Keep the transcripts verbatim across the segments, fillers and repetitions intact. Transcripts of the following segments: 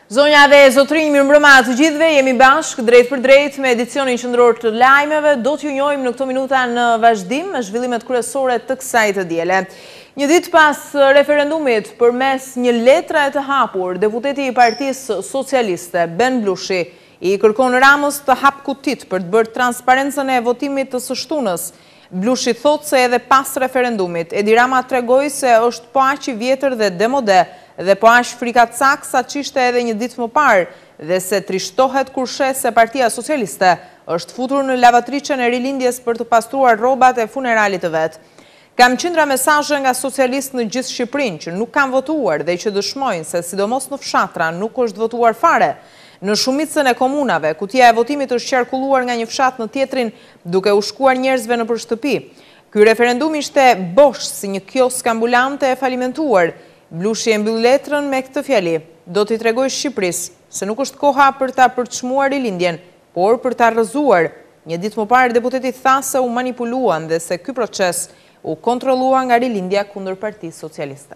Zonja dhe zotrinj, mirëmbrëma të gjithëve, jemi bashkë drejt për drejt me edicionin qendror të lajmeve. Do t'ju njohim në këto minuta në vazhdim me zhvillimet kryesore të kësaj të diele. Një ditë pas referendumit përmes një letre të hapur, deputeti i Partisë Socialiste Ben Blushi i kërkon Ramës të hap kutit për të bërë transparencën e votimit të së shtunës. Blushi thot se edhe pas referendumit, Edi Rama tregoi se është po aq i vjetër dhe demode dhe po aq frikacak sa ç'ishte edhe një ditë më parë dhe se trishtohet kur sheh se Partia Socialiste është futur në lavatriçen e rilindjes për të pastruar rrobat e funeralit të vet. Kam qindra mesazhe nga socialistë në gjithë Shqipërinë që nuk kanë votuar dhe që dëshmojnë se sidomos në fshatra nuk është votuar fare. Në shumicën e komunave, kutia e votimit është qarkulluar nga një fshat në tjetrin duke u shkuar njerëzve në shtëpi. Ky referendum ishte bosh si një kiosk ambulante e falimentuar. Blushi e mbyll letrën me këtë fjali: do t'i tregoj Shqipërisë se nuk është koha për ta përçmuar rilindjen, por për ta rrëzuar. Një ditë më parë deputeti tha se u manipuluan dhe se ky proces u kontrollua nga rilindja kundër Partisë Socialiste.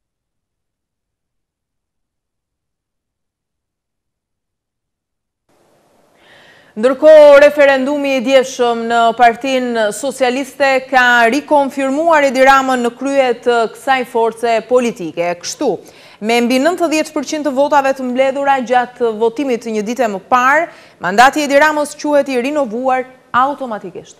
Ndërkohë, referendumi i djeshëm në Partinë Socialiste ka rikonfirmuar Edi Ramën në krye të kësaj force politike. Kështu, me mbi nëntëdhjetë përqind të votave të mbledhura gjatë votimit të një dite më parë, mandati i Edi Ramës quhet i rinovuar automatikisht.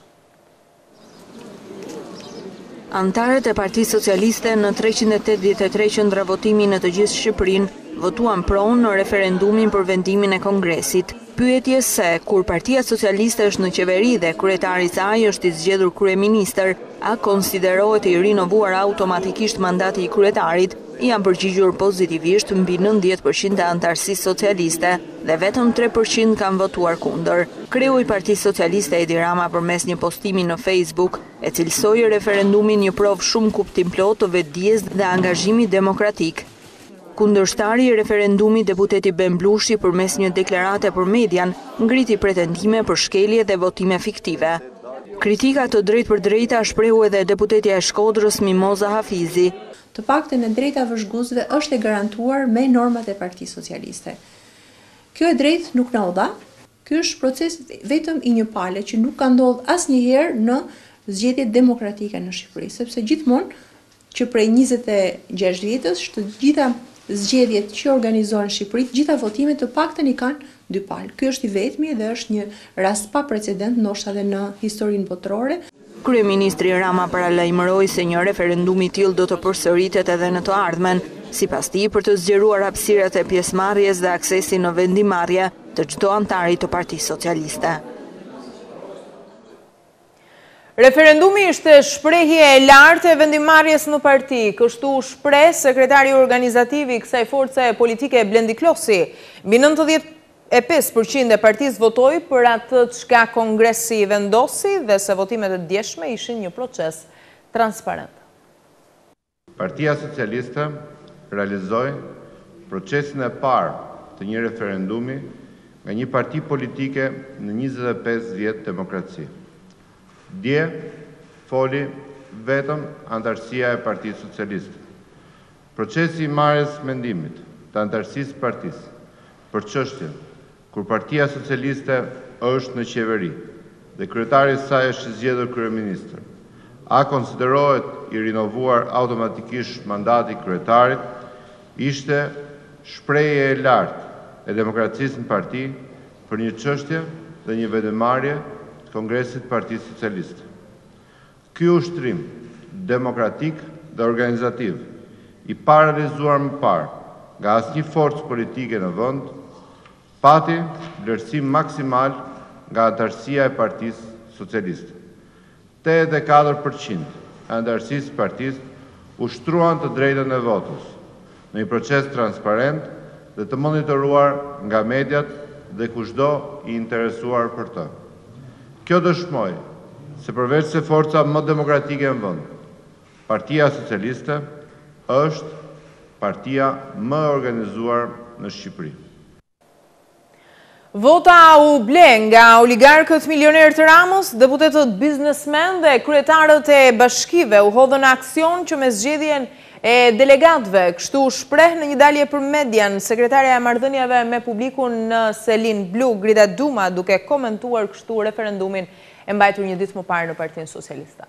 Antarët e Partisë Socialiste në treqind e tetëdhjetë e tre qendra votimi në të gjithë Shqipërinë votuan pronë në referendumin për vendimin e Kongresit. Pyetje se, kur Partia Socialiste është në qeveri dhe kryetari i saj është i zgjedhur kryeministër, a konsiderohet i rinovuar automatikisht mandati i kryetarit, janë përgjigjur pozitivisht mbi nëntëdhjetë përqind të antarësisë socialiste dhe vetëm tre përqind kanë votuar kundër. Kreu i Partisë Socialiste Edi Rama përmes një postimi në Facebook e cilësoi referendumin një provë shumë kuptimplot të vetdijes dhe angazhimi demokratik. Kundërshtari i referendumit, deputeti Ben Blushi, përmes një deklarate për median, ngriti pretendime për shkelje dhe votime fiktive. Kritika të drejt për drejta shprehu edhe deputetja e Shkodrës Mimoza Hafizi. Të paktën e drejta vëzhguesve është e garantuar me normat e Partisë Socialiste. Kjo e drejtë nuk na u dha. Ky është proces vetëm i një pale që nuk ka ndodhur asnjëherë në zgjedhjet demokratike në Shqipëri, sepse gjithmonë që prej njëzet e gjashtë vjetës, të gjitha zgjedhjet që organizohen në Shqipëri, të gjitha votimet të paktën i kanë dy palë. Ky është i vetmi dhe është një rast pa precedent ndoshta edhe në historinë botërore. Kryeministri Rama paralajmëroi se një referendum i tillë do të përsëritet edhe në të ardhmen, sipas tij për të zgjeruar hapësirat e pjesëmarrjes dhe aksesin në vendimarrje të çdo antari të Partisë Socialiste. Referendumi ishte shprehje e lartë e vendimarrjes në parti, kështu shpreh sekretari organizativ i kësaj force politike Blendi Klosi. Mbi nëntëdhjetë e pesë përqind e partisë votoi për atë çka kongresi vendosi dhe se votimet e djeshme ishin një proces transparent. Partia Socialiste realizoi procesin e parë të një referendumi nga një parti politike në njëzet e pesë vjet demokraci. Dje foli vetëm antarësia e Partisë Socialiste. Procesi i marrjes mendimit të antarësisë partisë për çështjen kur Partia Socialiste është në qeveri dhe kryetari i saj është zgjedhur kryeministër, a konsiderohet i rinovuar automatikisht mandati i kryetarit, ishte shprehje e lartë e demokracisë në parti për një çështje dhe një vendimarrje Kongresit Partisë Socialiste. Ky ushtrim demokratik dhe organizativ i parealizuar më parë nga asnjë forcë politike në vend, pati vlerësim maksimal nga antarësia e Partisë Socialiste. tetëdhjetë e katër përqind e antarësisë së partisë ushtruan të drejtën e votës në një proces transparent dhe të monitoruar nga mediat dhe kushdo i interesuar për të. Kjo dëshmoj se përveç se forca më demokratike në vend, Partia Socialiste është partia më organizuar në Shqipëri. Vota u ble nga oligarkët milioner të Ramës, deputetët biznesmen dhe kryetarët e bashkive u hodhën aksion që me zgjedhjen e delegatëve. Kështu shpreh në një dalje për median sekretarja e marrëdhënieve me publikun në Selin Blu, Grida Duma, duke komentuar kështu referendumin e mbajtur një ditë më parë në Partinë Socialiste.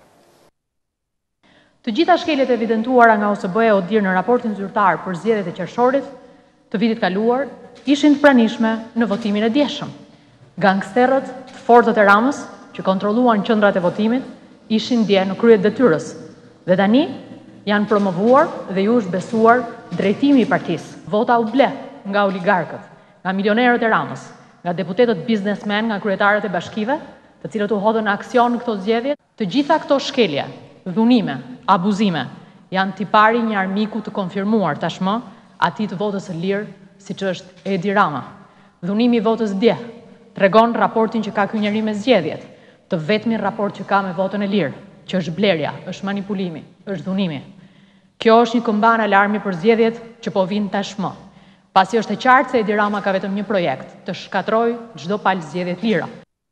Të gjitha shkeljet evidentuara nga O S B-ja o dirë në raportin zyrtar për zgjedhjet e qershorit të vitit kaluar ishin të pranishme në votimin e djeshëm. Gangsterët të fortët e Ramës që kontrolluan qendrat e votimit ishin dje në krye detyrës dhe tani janë promovuar dhe ju është besuar drejtimi i partisë. Vota u ble nga oligarkët, nga milionerët e Ramës, nga deputetët biznesmen, nga kryetarët e bashkive, të cilët u hodhën në aksion në këto zgjedhje. Të gjitha këto shkelje, dhunime, abuzime, janë tipari një armiku të konfirmuar tashmë atij të votës së lirë, siç është Edi Rama. Dhunimi i votës dje tregon raportin që ka ky njeri me zgjedhjet, të vetmin raport që ka me votën e lirë, që është blerja, është manipulimi, është dhunimi. Kjo është një këmban alarmi për zgjedhjet që po vinë tashmë, pasi është e qartë se Edi Rama ka vetëm një projekt, të shkatrojë çdo palë zgjedhjet lira.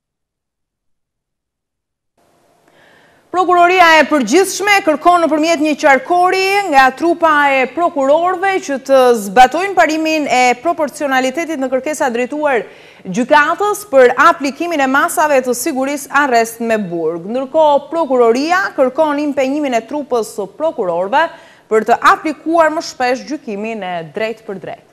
Prokuroria e përgjithshme kërkon nëpërmjet një qarkori nga trupa e prokurorëve që të zbatojnë parimin e proporcionalitetit në kërkesa drejtuar gjykatës për aplikimin e masave të sigurisë arrest me burg. Ndërkohë, prokuroria kërkon impenjimin e trupës së prokurorëve për të aplikuar më shpesh gjykimin e drejtë për drejtë.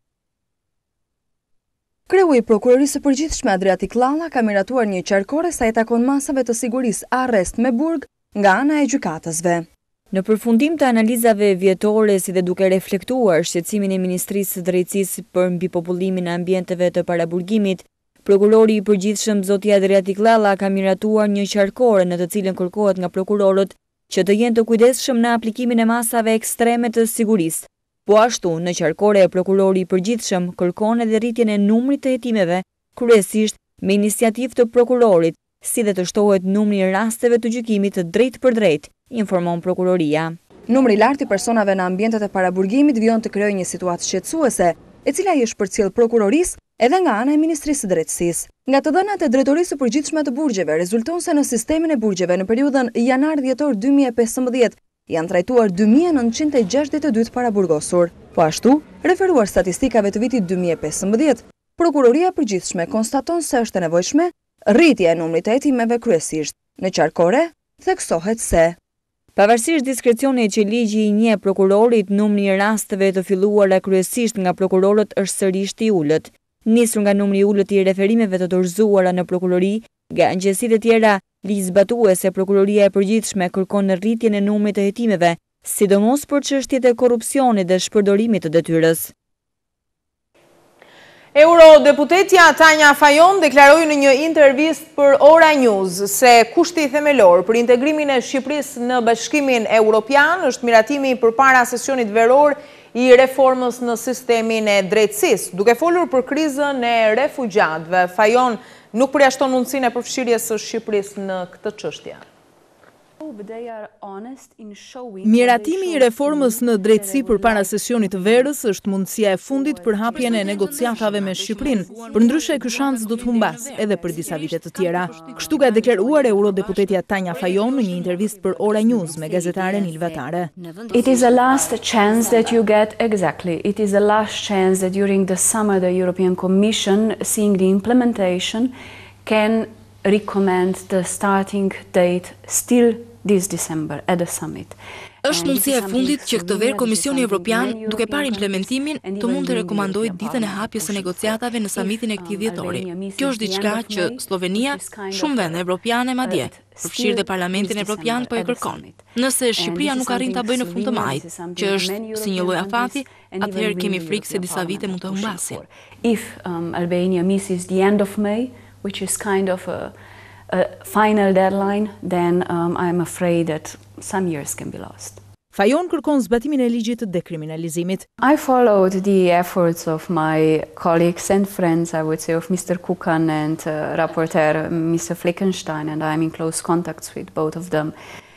Kreu i Prokurorisë së Përgjithshme Adriatik Llalla ka miratuar një qarkore sa i takon masave të sigurisë arrest me burg nga ana e gjykatësve. Në përfundim të analizave vjetore si dhe duke reflektuar shqetësimin e Ministrisë së Drejtësisë për mbipopullimin e ambienteve të paraburgimit, prokurori i Përgjithshëm zoti Adriatik Llalla ka miratuar një qarkore në të cilën kërkohet nga prokurorët që të jenë të kujdesshëm në aplikimin e masave ekstreme të sigurisë. Po ashtu, në qarkore e prokurori i Përgjithshëm kërkon edhe rritjen e numrit të hetimeve, kryesisht me iniciativë të prokurorit, si dhe të shtohet numri i rasteve të gjykimit të drejtë për drejtë, informon prokuroria. Numri i lartë i personave në ambientet e paraburgimit vijon të krijojë një situatë shqetësuese, e cila i është përcjell prokurorisë edhe nga ana e Ministrisë së Drejtësisë. Nga të dhënat e Drejtorisë së Përgjithshme të Burgjeve, rezulton se në sistemin e burgjeve në periudhën janar-dhjetor dy mijë e pesëmbëdhjetë janë trajtuar dy mijë nëntëqind e gjashtëdhjetë e dy paraburgosur. Po ashtu, referuar statistikave të vitit dy mijë e pesëmbëdhjetë, Prokuroria e Përgjithshme konstaton se është e nevojshme rritja e numrit të hetimeve kryesisht. Në qarkore, theksohet se pavarësisht diskrecionit që ligji i njeh prokurorit, numri i rasteve të filluara kryesisht nga prokurorët është sërish i ulët. Nisur nga numri i ulët i referimeve të dorëzuara në prokurori, nga agjësitë e tjera ligjzbatuese, Prokuroria e Përgjithshme kërkon në rritjen e numrit të hetimeve, sidomos për çështjet e korrupsionit dhe shpërdorimit të detyrës. Eurodeputetja Tanja Fajon deklaroi në një intervistë për Ora News se kushti themelor për integrimin e Shqipërisë në Bashkimin Evropian është miratimi përpara sesionit veror i reformës në sistemin e drejtësisë. Duke folur për krizën e refugjatëve, Fajon nuk përjashton mundësinë e përfshirjes së Shqipërisë në këtë çështje. Miratimi i reformës në drejtësi përpara sesionit të verës është mundësia e fundit për hapjen e negociatave me Shqipërinë. Përndryshe, ky shans do të humbas edhe për disa vite të tjera. Kështu ka deklaruar eurodeputetja Tanja Fajon në një intervistë për Ora News me gazetaren Ilva Tare. It is a last chance that you get exactly. It is a last chance that during the summer the European Commission, seeing the implementation, can recommend the starting date still this December at the summit. Është mundësia e fundit që këtë verë Komisioni Evropian, duke parë implementimin, të mund të rekomandojë ditën e hapjes së negociatave në samitin e këtij dhjetori. Kjo është diçka që Slovenia, shumë vende evropiane madje, përfshirë dhe Parlamentin Evropian po e kërkon. Nëse Shqipëria nuk arrin ta bëjë në fund të majit, që është si një lloj afati, atëherë kemi frikë se disa vite mund të humbasin. If um, Albania misses the end of May, which is kind of a, a final deadline, then um, I'm afraid that some years can be lost. Fajon kërkon zbatimin e ligjit të dekriminalizimit. I followed the efforts of my colleagues and friends, I would say, of Mister Kukan and uh, rapporteur Mister Fleckenstein, and I'm in close contacts with both of them.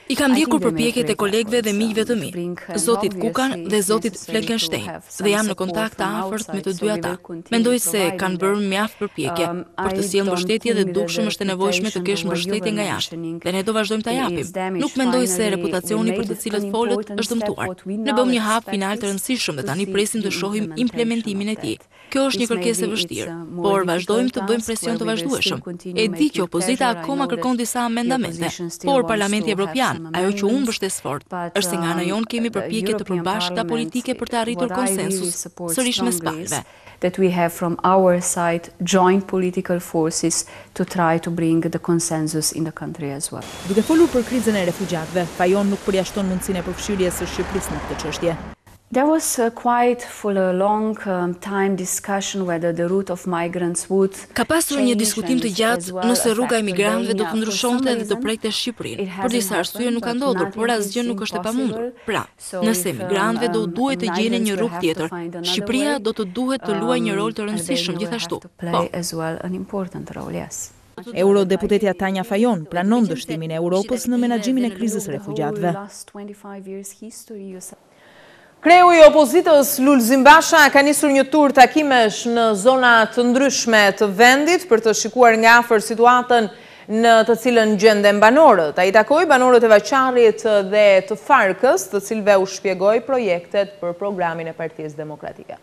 I kam ndjekur përpjekjet e kolegëve dhe miqve të mi, zotit Kukan dhe zotit Fleckenstein, dhe jam në kontakt të afërt me të dy ata. Mendoj se kanë bërë mjaft përpjekje për të sjellë mbështetje dhe dukshëm është e nevojshme të kesh mbështetje nga jashtë. Dhe ne do vazhdojmë ta japim. Nuk mendoj se reputacioni për të cilët folët është dëmtuar. Ne bëm një hap final të rëndësishëm dhe tani presim të shohim implementimin e tij. Kjo është një kërkesë e vështirë, por vazhdojmë të bëjmë presion të vazhdueshëm. E di që opozita akoma kërkon disa amendamente, por Parlamenti Evropian, ajo që unë mbështes fort, është se nga ana jonë kemi përpjekje të përbashkëta politike për të arritur konsensus, sërish mes palëve. That we have from our side joint political forces to try to bring the consensus in the country as well. Duke folur për krizën e refugjatëve, Fajon nuk përjashton mundësinë e përfshirjes së Shqipërisë në këtë çështje. There was uh, quite for a long um, time discussion whether the route of migrants would Ka pasur një diskutim të gjatë nëse rruga e migrantëve do të ndryshonte dhe të prekte Shqipërinë. Për disa arsye nuk ka ndodhur, por asgjë nuk është e pamundur. Pra, nëse migrantëve do duhet të gjejnë një rrugë tjetër, Shqipëria do të duhet të luajë një rol të rëndësishëm gjithashtu. Po. Eurodeputetja Tanja Fajon planon dështimin e Europës në menaxhimin e krizës së refugjatëve. Kreu i opozitës Lulzim Basha ka nisur një tur takimesh në zona të ndryshme të vendit për të shikuar nga afër situatën në të cilën gjenden banorët. Ai takoi banorët e Vaçarrit dhe të Farkës, të cilëve u shpjegoi projektet për programin e Partisë Demokratike.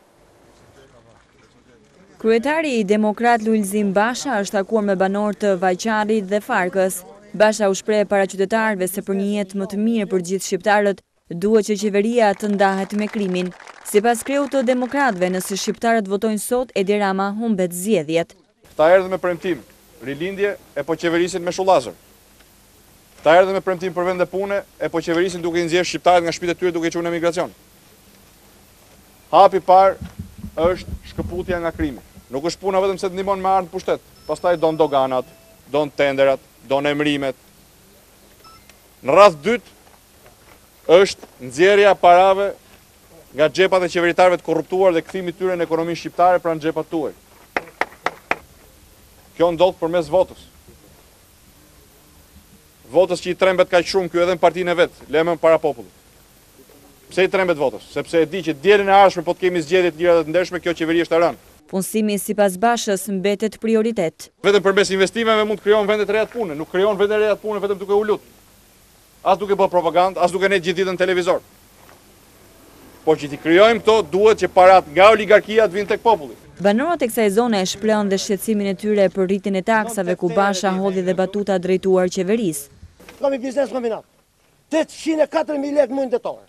Kryetari i Demokrat Lulzim Basha është takuar me banorët të Vaçarrit dhe Farkës. Basha u shpreh para qytetarëve se për një jetë më të mirë për gjithë shqiptarët duhet që qeveria të ndahet me krimin. Sipas kreut të demokratëve, nëse shqiptarët votojnë sot, Edi Rama humbet zgjedhjet. Ta erdhën me premtim rilindje e po qeverisin me shullazër. Ta erdhën me premtim për vende pune e po qeverisin duke i nxjerrë shqiptarët nga shtëpitë e tyre duke i çuar në emigracion. Hapi i parë është shkëputja nga krimi. Nuk është puna vetëm se të ndihmon me armë në pushtet, pastaj don doganat, don tenderat, don emrimet. Në rast dytë është nxjerrja parave nga xhepat e qeveritarëve të korruptuar dhe kthimi i tyre në ekonominë shqiptare pranë xhepat tuaj. Kjo ndodh përmes votës. Votës që i trembet kaq shumë ky edhe në partinë e vet, lëmën para popullit. Pse i trembet votës? Sepse e di që dielën e ardhshme po të kemi zgjedhje të lira dhe të ndershme, kjo qeveri është e rënë. Punësimi sipas Bashës mbetet prioritet. Vetëm përmes investimeve mund të krijohen vende të reja të pune, nuk krijohen vende të reja të pune vetëm duke u lutur. As duke bërë propagandë, as duke ne gjithë ditën televizor. Por që t'i krijojmë këto, duhet që parat nga oligarkia të vinë tek populli. Banorët e kësaj zone e shprehën dhe shqetësimin e tyre për rritjen e taksave ku Basha hodhi dhe batuta drejtuar qeverisë. Kam i biznes kombinat. tetëqind e katër mijë lekë muajin tetor.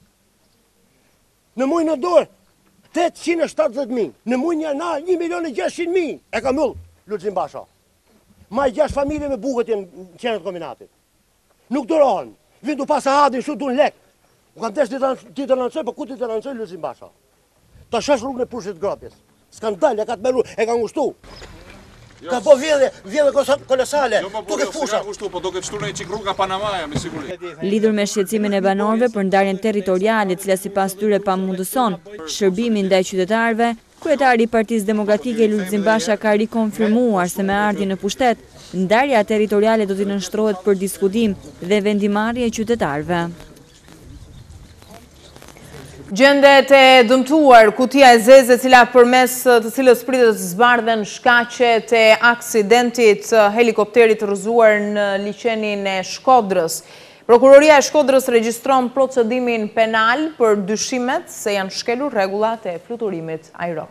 Në muajin në dorë tetëqind e shtatëdhjetë mijë. Në muajin janar një milion e gjashtëqind mijë. E ka mbyll Lulzim Basha. Ma gjashtë familje me bukët janë në qendër të kombinatit. Nuk durohen, vinë du pasë hadin, shu du në lek. U kam tesh ti të lancoj, për ku ti të lancoj Lulzim Basha? Ta shesh rrugën e pushit gropjes. S'kan dalë, e ka të meru, e ka ngushtu. Ka po vjedhe, vjedhe kolosale, duke fusha. Po do këtë shtu në i qik rruga Panamaja, me siguri. Lidhur me shqetësimin e banorëve për ndarjen territoriale, cila sipas tyre pamundëson shërbimin ndaj qytetarëve, kryetari i Partisë Demokratike Lulzim Basha ka rikonfirmuar se me ardhjen në pushtet, ndarja territoriale do t'i nënshtrohet për diskutim dhe vendimarrje e qytetarëve. Gjendet e dëmtuar, kutia e zezë e cila përmes të cilës pritet të zbardhen shkaqet e aksidentit helikopterit rrëzuar në liçenin e Shkodrës. Prokuroria e Shkodrës regjistron procedimin penal për dyshimet se janë shkelur rregullat e fluturimit ajror.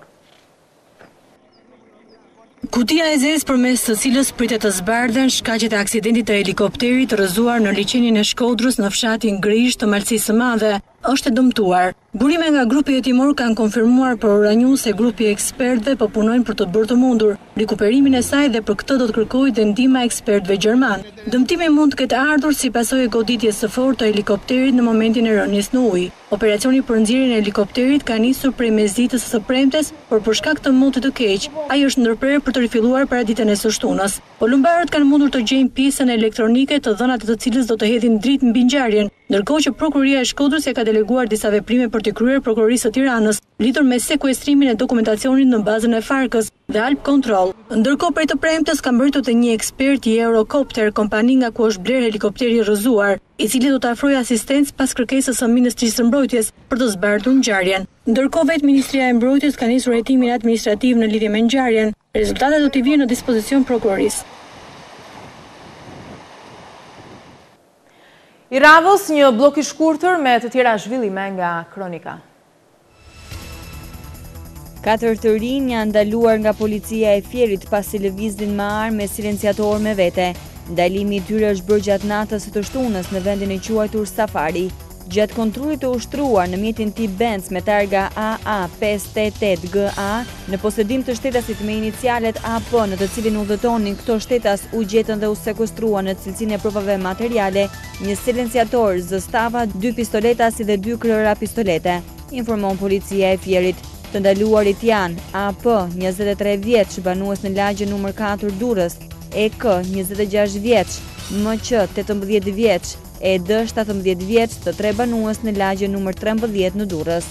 Kutia e zezë përmes të cilës pritet të zbardhen shkaqet e aksidentit të helikopterit rrëzuar në liçenin e Shkodrës në fshatin Grish të Malësisë së Madhe është e dëmtuar. Burime nga grupi hetimor kanë konfirmuar për oranju se grupi ekspertëve po punojnë për të bërë të mundur rikuperimin e saj dhe për këtë do të kërkojë dhe ndihma e ekspertëve gjerman. Dëmtimi mund të ketë ardhur si pasojë e goditjes së fortë të helikopterit në momentin e rënies në ujë. Operacioni për nxjerrjen e helikopterit ka nisur prej mesditës së premtes, por për shkak të motit të keq, ai është ndërprerë për të rifilluar para ditën e së shtunës. Polumbarët kanë mundur të gjejnë pjesën elektronike të dhënat të cilës do të hedhin dritë mbi ngjarjen, ndërkohë që prokuroria e Shkodrës ja ka deleguar disa veprime për raport i kryer prokurorisë së Tiranës lidhur me sekuestrimin e dokumentacionit në bazën e Farkës dhe Alp Control. Ndërkohë prej të premtes ka mbërritur të një ekspert i Eurocopter, kompani nga ku është bler helikopteri i rrëzuar, i cili do të afrojë asistencë pas kërkesës së Ministrisë së Mbrojtjes për të zbardhur ngjarjen. Ndërkohë vetë Ministria e Mbrojtjes ka nisur hetimin administrativ në lidhje me ngjarjen. Rezultatet do t'i vinë në dispozicion prokurorisë. I Ravës, një blok i shkurtër me të tjera zhvillime nga Kronika. Katër të rinj janë ndaluar nga policia e Fierit pasi lëviznin me armë me silenciator me vete. Ndalimi i tyre është bërë gjatë natës së të shtunës në vendin e quajtur Safari. Gjatë kontrollit të ushtruar në mjetin tip Benz me targa A A pesë tetë tetë G A në posedim të shtetasit me inicialet A P në të cilin udhëtonin këto shtetas u gjetën dhe u sekustruan në cilësinë e provave materiale, një silenciator zëstava, dy pistoleta si dhe dy krëra pistolete, informon policia e Fierit. Të ndaluarit janë A P, njëzet e tre vjeç, banues në lagje numër katër Durrës, E K, njëzet e gjashtë vjeç, M Q, tetëmbëdhjetë vjeç, E D, shtatëmbëdhjetë vjeç, të tre banues në lagje numër trembëdhjetë në Durrës.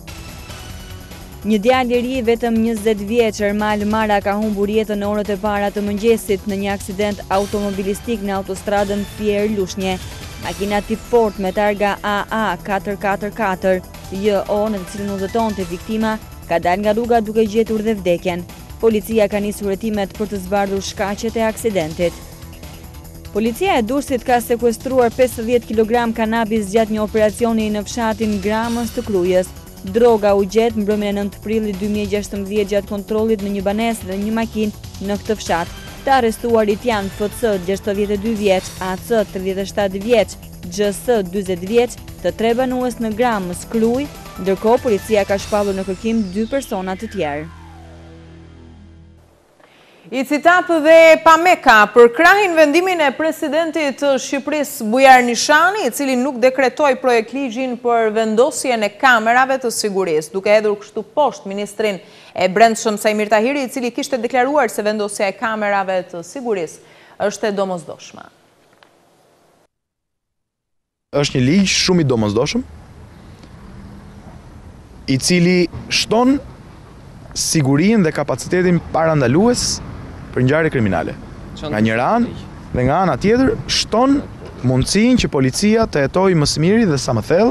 Një djalë i ri vetëm njëzet vjeç, Ermal Mara, ka humbur jetën në orët e para të mëngjesit në një aksident automobilistik në autostradën Fier-Lushnje. Makina tip Ford me targa A A katër katër katër J O në të cilën udhëtonte viktima ka dalë nga rruga duke gjetur dhe vdekjen. Policia ka nisur hetimet për të zbardhur shkaqet e aksidentit. Policia e Durrësit ka sekuestruar pesëdhjetë kilogram kanabis gjatë një operacioni në fshatin Gramës të Krujës. Droga u gjet mbrëmjen e nëntë prillit dy mijë e gjashtëmbëdhjetë gjatë kontrollit në një banesë dhe një makinë në këtë fshat. Të arrestuarit janë F C gjashtëdhjetë e dy vjeç, A C tridhjetë e shtatë vjeç, G S dyzet vjeç, të tre banues në Gramës Krujë, ndërkohë policia ka shpallur në kërkim dy persona të tjerë. I citap dhe Pameka për krahin vendimin e presidentit të Shqipërisë Bujar Nishani, i cili nuk dekretoi projekt ligjin për vendosjen e kamerave të sigurisë, duke hedhur kështu poshtë ministrin e Brendshëm Sajmir Tahiri, i cili kishte deklaruar se vendosja e kamerave të sigurisë është e domosdoshme. Është një ligj shumë i domosdoshëm, i cili shton sigurinë dhe kapacitetin parandalues për ngjarje kriminale. Nga një anë dhe nga ana tjetër shton mundësinë që policia të hetojë më së miri dhe sa më thellë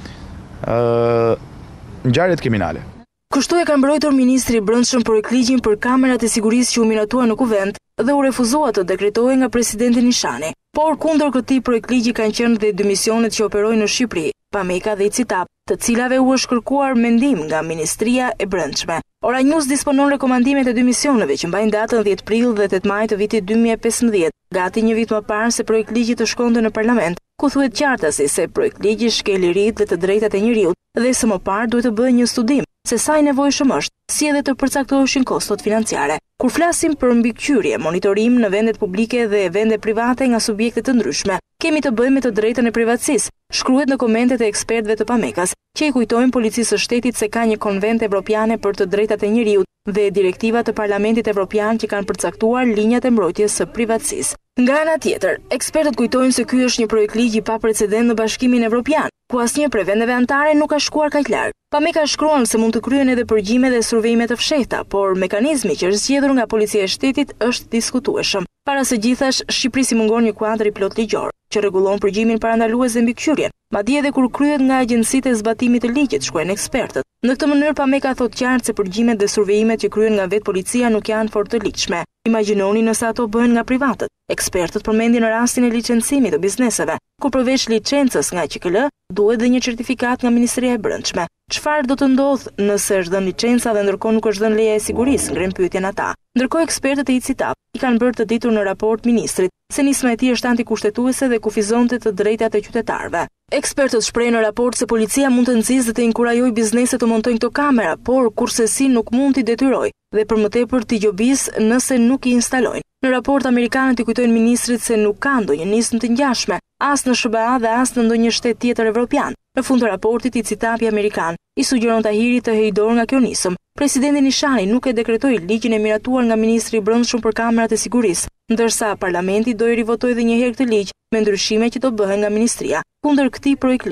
ë ngjarjet kriminale. Kështu e ka mbrojtur ministri i Brendshëm projektligjin për kamerat e sigurisë që u miratuan në kuvent dhe u refuzua të dekretohej nga presidenti Nishani. Por kundër këtij projektligji kanë qenë dhe dy misionet që operojnë në Shqipëri, Pameka dhe Citap, të cilave u është kërkuar mendim nga Ministria e Brendshme. Ora News disponon rekomandimet e dy misioneve që mbajnë datën dhjetë prill dhe tetë maj të vitit dy mijë e pesëmbëdhjetë, gati një vit më parë se projektligji të shkonte në parlament, ku thuhet qartasi se projektligji shkel liritë dhe të drejtat e njeriut dhe së më parë duhet të bëjë një studim se sa i nevojshëm është, si edhe të përcaktoheshin kostot financiare. Kur flasim për mbikëqyrje, monitorim në vendet publike dhe vende private nga subjekte të ndryshme, kemi të bëjmë me të drejtën e privatësisë, shkruhet në komentet e ekspertëve të Pamekas, që i kujtojnë policisë së shtetit se ka një konvent evropiane për të drejtat e njeriut dhe direktiva të Parlamentit Evropian që kanë përcaktuar linjat e mbrojtjes së privatësisë. Nga ana tjetër, ekspertët kujtojnë se ky është një projekt ligji pa precedent në Bashkimin Evropian, ku asnjë prej vendeve anëtare nuk ka shkuar kaq larg. Pameka shkruan se mund të kryen edhe përgjime dhe survejime të fshehta, por mekanizmi që është zgjedhur nga policia e shtetit është diskutueshëm. Para së gjithash, Shqipërisë i mungon një kuadër i plot ligjor, që rregullon përgjimin parandalues dhe mbikëqyrjen, madje edhe kur kryhet nga agjencitë e zbatimit të ligjit, shkruajnë ekspertët. Në këtë mënyrë Pameka thotë qartë se përgjimet dhe survejimet që kryen nga vetë policia nuk janë fort të ligjshme. Imagjinoni nëse ato bëhen nga privatët. Ekspertët përmendin në rastin e licencimit të bizneseve, ku përveç licencës nga Q K L, duhet dhe një certifikat nga Ministria e Brendshme. Çfarë do të ndodhë nëse është dhënë licenca dhe ndërkohë nuk është dhënë leja e sigurisë, ngren pyetjen ata. Ndërkohë ekspertët e I C I T A P i kanë bërë të ditur në raport ministrit se nisma e tij është antikushtetuese dhe kufizonte të drejtat e qytetarëve. Ekspertët shprehin në raport se policia mund të nxjisë dhe të inkurajojë bizneset të montojnë këto kamera, por kurse si nuk mund t'i detyrojë dhe për më tepër t'i gjobisë nëse nuk i instalojnë. Në raport amerikanët i kujtojnë ministrit se nuk ka ndonjë nismë të ngjashme, as në S B A dhe as në ndonjë shtet tjetër evropian. Në fund të raportit I C I T A P-i amerikan i sugjeron Tahirit të heqë dorë nga kjo nisëm. Presidenti Nishani nuk e dekretoi ligjin e miratuar nga ministri I Brendshëm për kamerat e sigurisë, ndërsa parlamenti do i rivotojë edhe një herë këtë ligj me ndryshime që do bëhen nga ministria kundër këtij projektligji.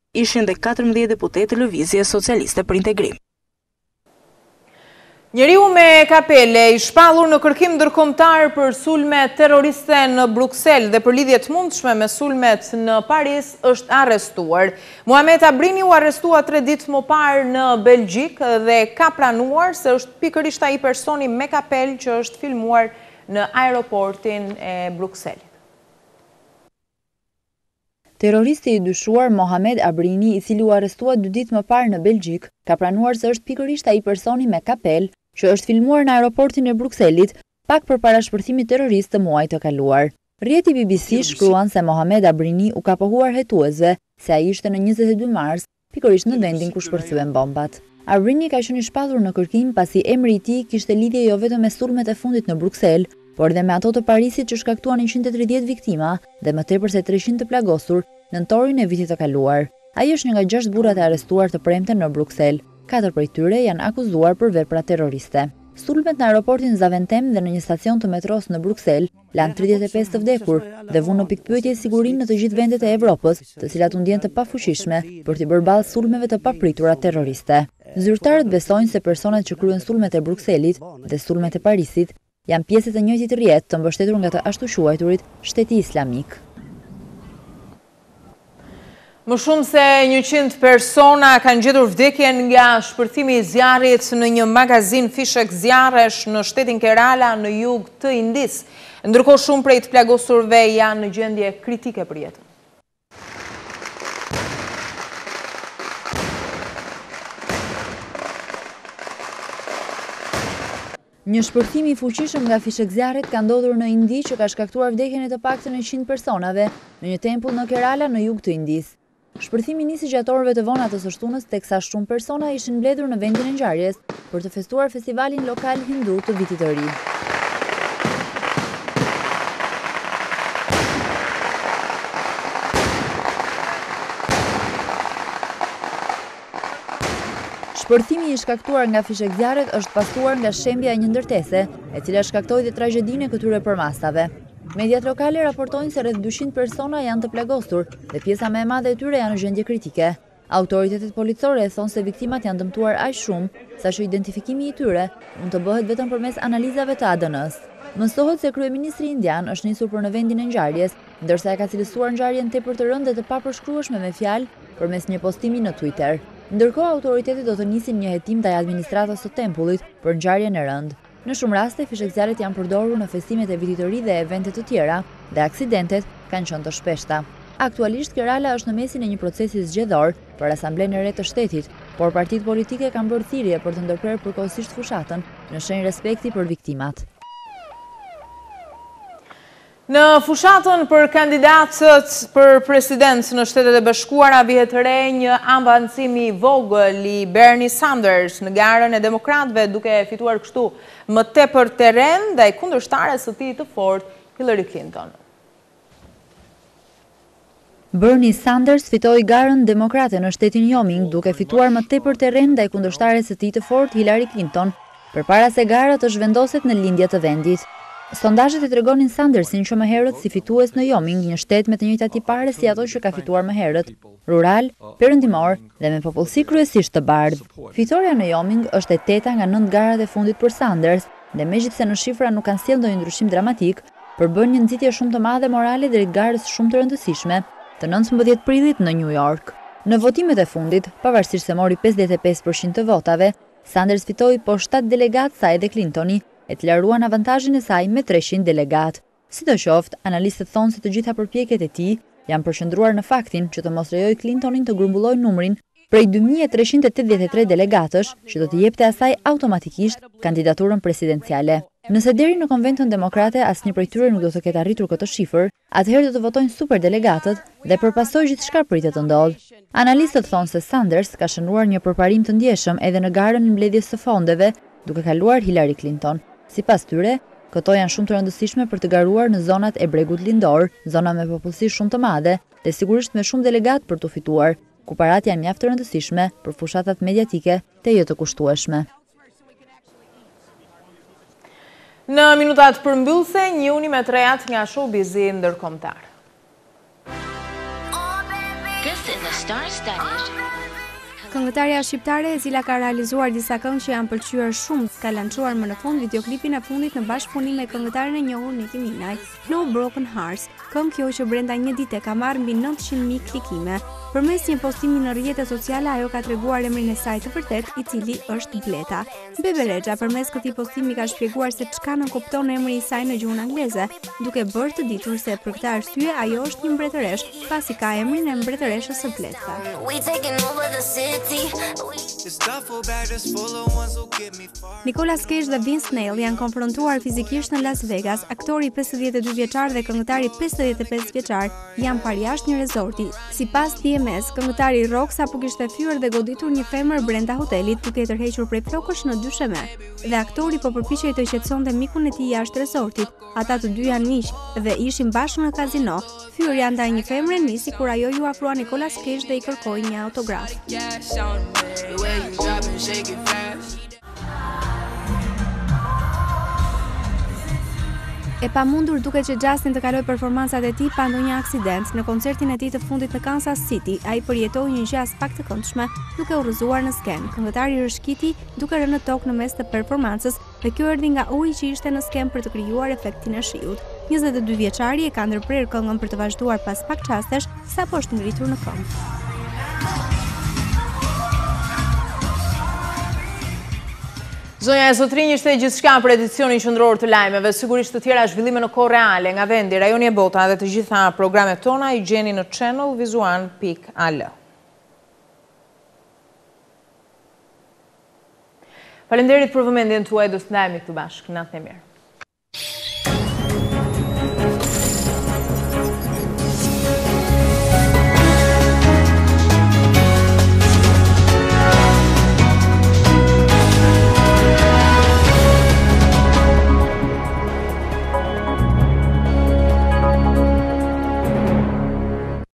ishin dhe katërmbëdhjetë deputetë të Lëvizjes Socialiste për Integrim. Njeriu me kapele i shpallur në kërkim ndërkombëtar për sulme terroriste në Bruksel dhe për lidhje të mundshme me sulmet në Paris është arrestuar. Muhamet Abrini u arrestua tre ditë më parë në Belgjik dhe ka pranuar se është pikërisht ai personi me kapelë që është filmuar në aeroportin e Brukselit. Terroristi i dyshuar Mohamed Abrini, i cili u arrestua dy ditë më parë në Belgjik, ka pranuar se është pikërisht ai personi me kapelë që është filmuar në aeroportin e Brukselit pak përpara shpërthimit terrorist të muajit të kaluar. Rrjeti B B C shkruan se Mohamed Abrini u ka pohuar hetuesve se ai ishte në njëzet e dy mars, pikërisht në vendin ku shpërthyen bombat. Abrini ka qenë i shpallur në kërkim pasi emri i tij kishte lidhje jo vetëm me sulmet e fundit në Bruksel, por dhe me ato të Parisit që shkaktuan njëqind e tridhjetë viktima dhe më tepër se treqind të plagosur në nëntorin e vitit të kaluar. Ai është një nga gjashtë burrat e arrestuar të premten në Bruksel. Katër prej tyre janë akuzuar për vepra terroriste. Sulmet në aeroportin Zaventem dhe në një stacion të metros në Bruksel lanë tridhjetë e pesë të vdekur dhe vunë në pikpyetje sigurinë në të gjithë vendet e Evropës, të cilat u ndjen të pafuqishme për t'i bërë ballë sulmeve të papritura terroriste. Zyrtarët besojnë se personat që kryen sulmet e Brukselit dhe sulmet e Parisit janë pjesë të njëjtit rrjet të mbështetur nga të ashtu quajturit Shteti Islamik. Më shumë se njëqind persona kanë gjetur vdekjen nga shpërthimi i zjarrit në një magazin fishek zjarresh në shtetin Kerala në jug të Indis, ndërkohë shumë prej të plagosurve janë në gjendje kritike për jetën. Një shpërthim i fuqishëm nga fishek zjarrit ka ndodhur në Indi që ka shkaktuar vdekjen e të paktën njëqind personave në një tempull në Kerala në jug të Indis. Shpërthimi nisi gjatë orëve të vona të së shtunës, teksa shumë persona ishin mbledhur në vendin e ngjarjes për të festuar festivalin lokal hindu të vitit të ri. Shpërthimi i shkaktuar nga fishek zjarrit është pastruar nga shembja e një ndërtese, e cila shkaktoi dhe tragjedinë e këtyre përmasave. Mediat lokale raportojnë se rreth dyqind persona janë të plagosur dhe pjesa më e madhe e tyre janë në gjendje kritike. Autoritetet policore thonë se viktimat janë dëmtuar aq shumë, saqë identifikimi i tyre mund të bëhet vetëm përmes analizave të A D N-s. Mësohet se kryeministri indian është nisur për në vendin e ngjarjes, ndërsa e ka cilësuar ngjarjen tepër të rëndë dhe të papërshkrueshme me fjalë përmes një postimi në Twitter. Ndërkohë, autoritetet do të nisin një hetim ndaj administratës së tempullit për ngjarjen e rëndë. Në shumë raste, fishek zjarrit janë përdorur në festimet e vitit të ri dhe evente të tjera, dhe aksidentet kanë qenë të shpeshta. Aktualisht, Kerala është në mesin e një procesi zgjedhor për asamblenë e re të shtetit, por partitë politike kanë bërë thirrje për të ndërprerë përkohësisht fushatën në shenjë respekti për viktimat. Në fushatën për kandidatët për president në Shtetet e Bashkuara vihet re një avancim i vogël i Bernie Sanders në garën e demokratëve, duke fituar kështu më tepër terren ndaj kundërshtares së tij të fortë, Hillary Clinton. Bernie Sanders fitoi garën demokrate në shtetin Wyoming duke fituar më tepër terren ndaj kundërshtares së tij të fortë, Hillary Clinton, përpara se gara të zhvendoset në lindje të vendit. Sondazhet e tregonin Sandersin që më herët si fitues në Wyoming, një shtet me të njëjtat tipare si ato që ka fituar më herët, rural, perëndimor dhe me popullsi kryesisht të bardhë. Fitoria në Wyoming është e teta nga nëntë garat e fundit për Sanders dhe megjithse në shifra nuk kanë sjellë ndonjë ndryshim dramatik, përbën një nxitje shumë të madhe morale drejt garës shumë të rëndësishme të nëntëmbëdhjetë prillit në New York. Në votimet e fundit, pavarësisht se mori pesëdhjetë e pesë përqind të votave, Sanders fitoi po shtatë delegatë sa edhe Clintoni, e të laruan avantazhin e saj me treqind delegat. Sidoqoftë, analistët thonë se të gjitha përpjekjet e tij janë përqendruar në faktin që të mos lejoj Clintonin të grumbullojë numrin prej dy mijë e treqind e tetëdhjetë e tre delegatësh që do të jepte asaj automatikisht kandidaturën presidenciale. Nëse deri në konventën demokrate asnjë prej tyre nuk do të ketë arritur këtë shifër, atëherë do të votojnë superdelegatët dhe përpasoj gjithçka pritet të ndodhë. Analistët thonë se Sanders ka shënuar një përparim të ndjeshëm edhe në garën e mbledhjes së fondeve, duke kaluar Hillary Clinton. Sipas tyre, këto janë shumë të rëndësishme për të garuar në zonat e bregut lindor, zona me popullsi shumë të madhe dhe sigurisht me shumë delegat për të fituar, ku parat janë mjaft të rëndësishme për fushatat mediatike të jo të kushtueshme. Në minutat përmbyllse, një uni me trejat nga showbizi ndërkombëtar. Këngëtarja shqiptare e cila ka realizuar disa këngë që janë pëlqyer shumë, ka lançuar më në fund videoklipin e fundit në bashkëpunim me këngëtaren e njohur Nicki Minaj, No Broken Hearts, këngë kjo që brenda një dite ka marrë mbi nëntëqind mijë klikime. Përmes një postimi në rrjetet sociale ajo ka treguar emrin e saj të vërtet, i cili është Bleta. Bebe Rexha përmes këtij postimi ka shpjeguar se çka nënkupton emri i saj në gjuhën angleze, duke bërë të ditur se për këtë arsye ajo është një mbretëresh, pasi ka emrin e mbretëreshës së Bleta. Nicolas Cage dhe Vince Neil janë konfrontuar fizikisht në Las Vegas. Aktori pesëdhjetë e dy vjeçar dhe këngëtari pesëdhjetë e pesë vjeçar janë parë jashtë një rezorti. Sipas D M S, këngëtari rock sapo kishte fyer dhe goditur një femër brenda hotelit duke e tërhequr prej flokësh në dysheme. Dhe aktori po përpiqej të qetësonte mikun e tij jashtë rezortit. Ata të dy janë miq dhe ishin bashkë në kazino. Fyerja ndaj një femre nisi kur ajo ju afrua Nicolas Cage dhe i kërkoi një autograf. E pamundur duket që Justin të kaloj performancat e tij pa ndonjë aksident. Në koncertin e tij të fundit në Kansas City, ai përjetoi një gjë as pak të këndshme duke u rrëzuar në skenë. Këngëtari rëshkiti duke rënë në tokë në mes të performancës dhe kjo erdhi nga uji që ishte në skenë për të krijuar efektin e shiut. njëzet e dy vjeçari e ka ndërprerë këngën për të vazhduar pas pak çastesh, sapo është ngritur në këmbë. Zonja e Zotrinj ishte gjithçka për edicionin qendror të lajmeve, sigurisht të tjera zhvillime në kohë reale nga vendi, rajoni e Bota dhe të gjitha programet tona i gjeni në channel vizuan pikë al. Faleminderit për vëmendjen tuaj, do të ndajemi këtu bashkë. Natë e mirë.